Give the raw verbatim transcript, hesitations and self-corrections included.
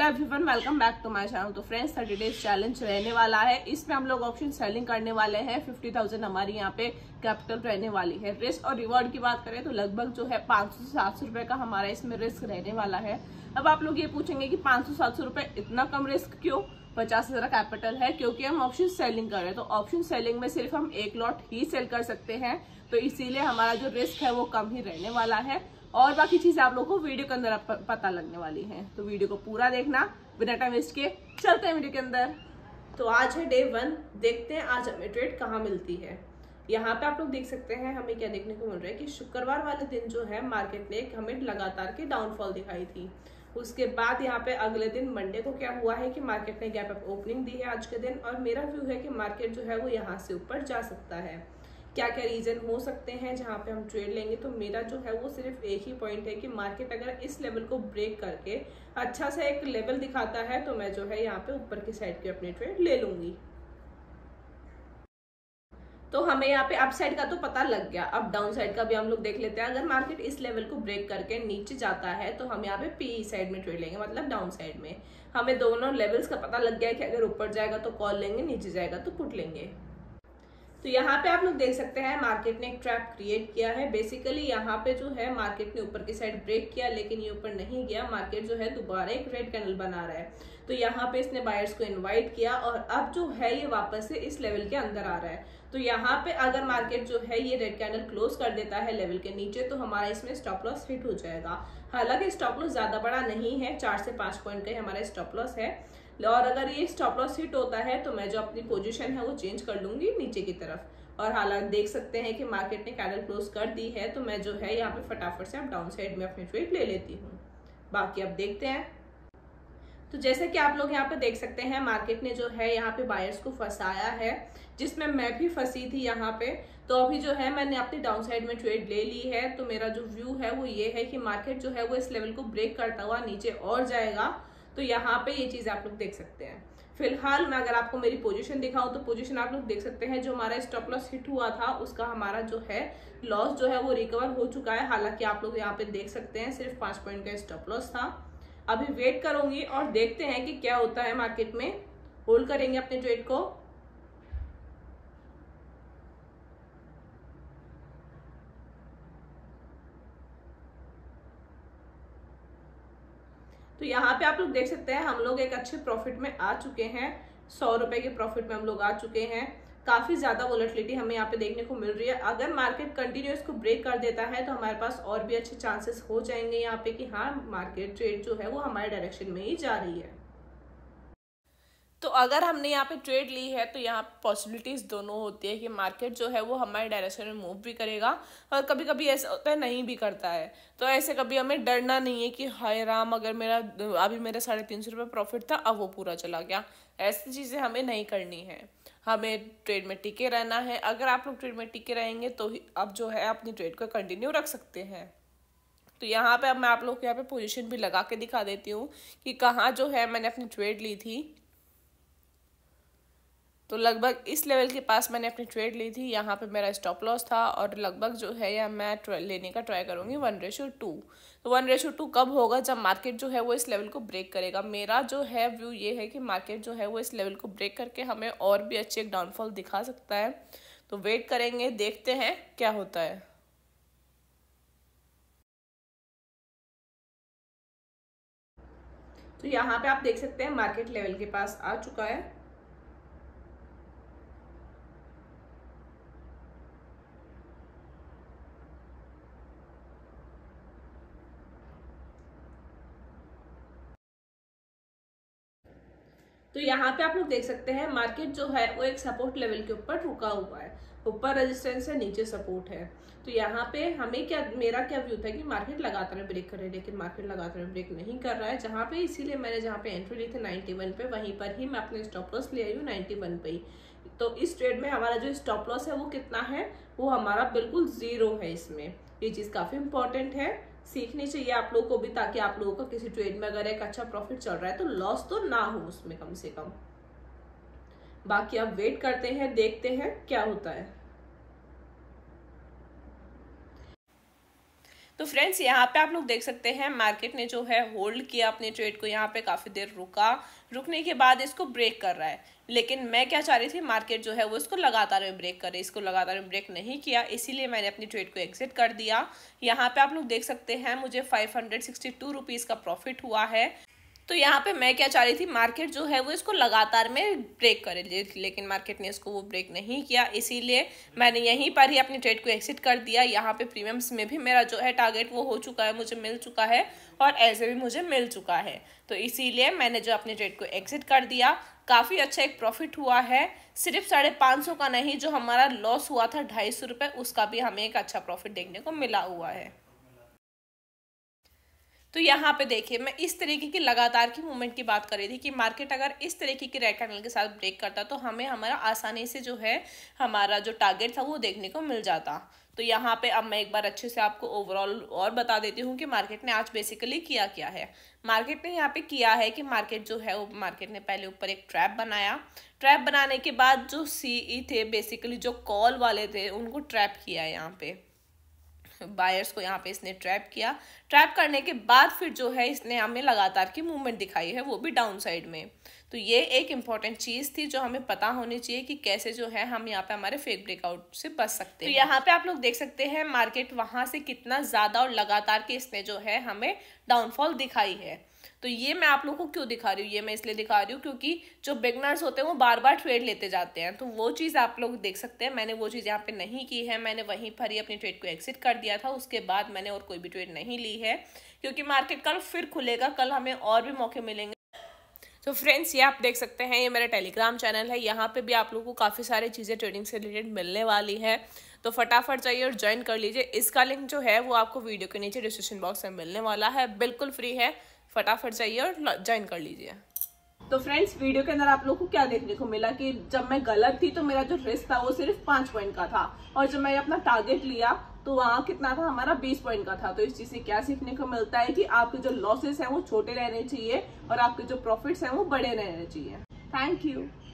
Everyone, welcome back to my channel. तो friends, thirty days challenge रहने वाला है। इसमें हम लोग ऑप्शन सेलिंग करने वाले हैं। फिफ्टी थाउजेंड हमारी यहाँ पे कैपिटल रहने वाली है। रिस्क और रिवॉर्ड की बात करें तो लगभग जो है पाँच सौ से सात सौ रुपए का हमारा इसमें रिस्क रहने वाला है। अब आप लोग ये पूछेंगे कि पाँच सौ सात सौ रुपए इतना कम रिस्क क्यों? पचास हजार कैपिटल है, क्योंकि हम ऑप्शन सेलिंग कर रहे हैं। तो ऑप्शन सेलिंग में सिर्फ हम एक लॉट ही सेल कर सकते हैं, तो इसीलिए हमारा जो रिस्क है वो कम ही रहने वाला है। और बाकी चीजें आप लोगों को वीडियो के अंदर पता लगने वाली हैं, तो वीडियो को पूरा देखना। बिना टाइम वेस्ट के चलते हैं वीडियो के अंदर। तो आज है डे वन, देखते हैं आज हमें ट्रेड कहाँ मिलती है। यहाँ पे आप लोग देख सकते हैं हमें क्या देखने को मिल रहा है कि शुक्रवार वाले दिन जो है मार्केट ने हमें लगातार की डाउनफॉल दिखाई थी। उसके बाद यहाँ पे अगले दिन मंडे को क्या हुआ है कि मार्केट ने गैप अप ओपनिंग दी है आज के दिन, और मेरा व्यू है कि मार्केट जो है वो यहाँ से ऊपर जा सकता है। क्या क्या रीजन हो सकते हैं जहाँ पे हम ट्रेड लेंगे? तो मेरा जो है वो सिर्फ एक ही पॉइंट है कि मार्केट अगर इस लेवल को ब्रेक करके अच्छा सा एक लेवल दिखाता है तो मैं जो है यहाँ पे ऊपर की साइड की अपनी ट्रेड ले लूंगी। तो हमें यहाँ पे अप साइड का तो पता लग गया, अब डाउन साइड का भी हम लोग देख लेते हैं। अगर मार्केट इस लेवल को ब्रेक करके नीचे जाता है तो हम यहाँ पे पी साइड में ट्रेड लेंगे, मतलब डाउन साइड में। हमें दोनों लेवल्स का पता लग गया है कि अगर ऊपर जाएगा तो कॉल लेंगे, नीचे जाएगा तो पुट लेंगे। तो यहाँ पे आप लोग देख सकते हैं मार्केट ने एक ट्रैप क्रिएट किया है। बेसिकली यहाँ पे जो है मार्केट ने ऊपर की साइड ब्रेक किया, लेकिन ये ऊपर नहीं गया। मार्केट जो है दोबारा एक रेड कैंडल बना रहा है, तो यहाँ पे इसने बायर्स को इनवाइट किया और अब जो है ये वापस से इस लेवल के अंदर आ रहा है। तो यहाँ पे अगर मार्केट जो है ये रेड कैंडल क्लोज कर देता है लेवल के नीचे तो हमारा इसमें स्टॉप लॉस हिट हो जाएगा। हालांकि स्टॉप लॉस ज्यादा बड़ा नहीं है, चार से पांच पॉइंट का हमारा स्टॉप लॉस है। और अगर ये स्टॉप लॉस हिट होता है तो मैं जो अपनी पोजीशन है वो चेंज कर लूंगी नीचे की तरफ। और हालांकि देख सकते हैं कि मार्केट ने कैंडल क्लोज कर दी है, तो मैं जो है यहाँ पे फटाफट से अब डाउन साइड में अपनी ट्रेड ले लेती हूँ। बाकी अब देखते हैं। तो जैसे कि आप लोग यहाँ पे देख सकते हैं मार्केट ने जो है यहाँ पे बायर्स को फंसाया है, जिसमें मैं भी फंसी थी यहाँ पे। तो अभी जो है मैंने अपनी डाउन साइड में ट्रेड ले ली है। तो मेरा जो व्यू है वो ये है कि मार्केट जो है वो इस लेवल को ब्रेक करता हुआ नीचे और जाएगा। तो यहाँ पे ये चीज आप लोग देख सकते हैं। फिलहाल मैं अगर आपको मेरी पोजीशन दिखाऊं तो पोजीशन आप लोग देख सकते हैं, जो हमारा स्टॉप लॉस हिट हुआ था उसका हमारा जो है लॉस जो है वो रिकवर हो चुका है। हालांकि आप लोग यहाँ पे देख सकते हैं सिर्फ पांच पॉइंट का स्टॉप लॉस था। अभी वेट करूंगी और देखते हैं कि क्या होता है मार्केट में। होल्ड करेंगे अपने ट्रेड को। तो यहाँ पे आप लोग देख सकते हैं हम लोग एक अच्छे प्रॉफिट में आ चुके हैं। सौ रुपए के प्रॉफिट में हम लोग आ चुके हैं। काफी ज्यादा वोलेटिलिटी हमें यहाँ पे देखने को मिल रही है। अगर मार्केट कंटिन्यू इसको ब्रेक कर देता है तो हमारे पास और भी अच्छे चांसेस हो जाएंगे यहाँ पे कि हाँ मार्केट ट्रेड जो है वो हमारे डायरेक्शन में ही जा रही है। तो अगर हमने यहाँ पे ट्रेड ली है तो यहाँ पॉसिबिलिटीज दोनों होती है कि मार्केट जो है वो हमारे डायरेक्शन में मूव भी करेगा, और कभी कभी ऐसा होता है नहीं भी करता है। तो ऐसे कभी हमें डरना नहीं है कि हाय राम, अगर मेरा अभी मेरा साढ़े तीन सौ रुपये प्रॉफिट था अब वो पूरा चला गया। ऐसी चीज़ें हमें नहीं करनी है, हमें ट्रेड में टिके रहना है। अगर आप लोग ट्रेड में टिके रहेंगे तो ही अब जो है अपनी ट्रेड को कंटिन्यू रख सकते हैं। तो यहाँ पे अब मैं आप लोग को यहाँ पे पोजीशन भी लगा के दिखा देती हूँ कि कहाँ जो है मैंने अपनी ट्रेड ली थी। तो लगभग इस लेवल के पास मैंने अपनी ट्रेड ली थी। यहाँ पे मेरा स्टॉप लॉस था और लगभग जो है या मैं लेने का ट्राई करूँगी वन रेशो टू। तो वन रेशो टू कब होगा? जब मार्केट जो है वो इस लेवल को ब्रेक करेगा। मेरा जो है व्यू ये है कि मार्केट जो है वो इस लेवल को ब्रेक करके हमें और भी अच्छे एक डाउनफॉल दिखा सकता है। तो वेट करेंगे, देखते हैं क्या होता है। तो यहाँ पे आप देख सकते हैं मार्केट लेवल के पास आ चुका है। तो यहाँ पे आप लोग देख सकते हैं मार्केट जो है वो एक सपोर्ट लेवल के ऊपर रुका हुआ है। ऊपर रेजिस्टेंस है, नीचे सपोर्ट है। तो यहाँ पे हमें क्या, मेरा क्या व्यू था कि मार्केट लगातार ब्रेक करे, लेकिन मार्केट लगातार ब्रेक नहीं कर रहा है। जहाँ पे इसीलिए मैंने जहाँ पे एंट्री ली थी नाइन्टी वन पे, वहीं पर ही मैं अपने स्टॉप लॉस ले आई हूँ नाइन्टी वन पे ही। तो इस ट्रेड में हमारा जो स्टॉप लॉस है वो कितना है? वो हमारा बिल्कुल जीरो है। इसमें ये चीज काफी इंपॉर्टेंट है, सीखनी चाहिए आप लोगों को भी, ताकि आप लोगों का किसी ट्रेड में अगर एक अच्छा प्रॉफिट चल रहा है तो लॉस तो ना हो उसमें कम से कम। बाकी अब वेट करते हैं, देखते हैं क्या होता है। तो फ्रेंड्स यहाँ पे आप लोग देख सकते हैं मार्केट ने जो है होल्ड किया अपने ट्रेड को, यहाँ पे काफ़ी देर रुका, रुकने के बाद इसको ब्रेक कर रहा है। लेकिन मैं क्या चाह रही थी, मार्केट जो है वो इसको लगातार में ब्रेक करे, इसको लगातार में ब्रेक नहीं किया, इसीलिए मैंने अपनी ट्रेड को एग्जिट कर दिया। यहाँ पे आप लोग देख सकते हैं मुझे five hundred sixty two rupees का प्रॉफिट हुआ है। तो यहाँ पे मैं क्या चाह रही थी, मार्केट जो है वो इसको लगातार में ब्रेक करे, लेकिन मार्केट ने इसको वो ब्रेक नहीं किया, इसीलिए मैंने यहीं पर ही अपनी ट्रेड को एग्जिट कर दिया। यहाँ पे प्रीमियम्स में भी मेरा जो है टारगेट वो हो चुका है, मुझे मिल चुका है, और ऐसे भी मुझे मिल चुका है। तो इसीलिए मैंने जो अपनी ट्रेड को एग्जिट कर दिया। काफ़ी अच्छा एक प्रॉफिट हुआ है, सिर्फ साढ़े पाँच सौ का नहीं, जो हमारा लॉस हुआ था ढाई सौ रुपये, उसका भी हमें एक अच्छा प्रॉफिट देखने को मिला हुआ है। तो यहाँ पे देखिए, मैं इस तरीके की लगातार की मूवमेंट की बात कर रही थी कि मार्केट अगर इस तरीके की रेड कैंडल के साथ ब्रेक करता तो हमें हमारा आसानी से जो है हमारा जो टारगेट था वो देखने को मिल जाता। तो यहाँ पे अब मैं एक बार अच्छे से आपको ओवरऑल और बता देती हूँ कि मार्केट ने आज बेसिकली किया क्या है। मार्केट ने यहाँ पे किया है कि मार्केट जो है वो मार्केट ने पहले ऊपर एक ट्रैप बनाया, ट्रैप बनाने के बाद जो सीई थे बेसिकली जो कॉल वाले थे उनको ट्रैप किया है, यहाँ पे बायर्स को यहाँ पे इसने ट्रैप किया। ट्रैप करने के बाद फिर जो है इसने हमें लगातार की मूवमेंट दिखाई है, वो भी डाउन साइड में। तो ये एक इम्पॉर्टेंट चीज़ थी जो हमें पता होनी चाहिए कि कैसे जो है हम यहाँ पे हमारे फेक ब्रेकआउट से बच सकते हैं। तो यहाँ पे आप लोग देख सकते हैं मार्केट वहाँ से कितना ज़्यादा और लगातार के इसने जो है हमें डाउनफॉल दिखाई है। तो ये मैं आप लोगों को क्यों दिखा रही हूँ, ये मैं इसलिए दिखा रही हूँ क्योंकि जो बिगनर्स होते हैं वो बार बार ट्रेड लेते जाते हैं, तो वो चीज़ आप लोग देख सकते हैं। मैंने वो चीज़ यहाँ पे नहीं की है, मैंने वहीं पर ही अपनी ट्रेड को एग्जिट कर दिया था। उसके बाद मैंने और कोई भी ट्रेड नहीं ली है, क्योंकि मार्केट कल फिर खुलेगा, कल हमें और भी मौके मिलेंगे। तो फ्रेंड्स, ये आप देख सकते हैं, ये मेरा टेलीग्राम चैनल है, यहाँ पे भी आप लोगों को काफ़ी सारी चीज़ें ट्रेडिंग से रिलेटेड मिलने वाली है। तो फटाफट जाइए और ज्वाइन कर लीजिए। इसका लिंक जो है वो आपको वीडियो के नीचे डिस्क्रिप्शन बॉक्स में मिलने वाला है, बिल्कुल फ्री है, फटाफट जाइए और ज्वाइन कर लीजिए। तो फ्रेंड्स, वीडियो के अंदर आप लोगों को क्या देखने को मिला कि जब मैं गलत थी तो मेरा जो रिस्क था वो सिर्फ पाँच पॉइंट का था, और जब मैंने अपना टारगेट लिया तो वहाँ कितना था, हमारा बीस पॉइंट का था। तो इस चीज से क्या सीखने को मिलता है कि आपके जो लॉसेस हैं वो छोटे रहने चाहिए और आपके जो प्रॉफिट्स हैं वो बड़े रहने चाहिए। Thank you.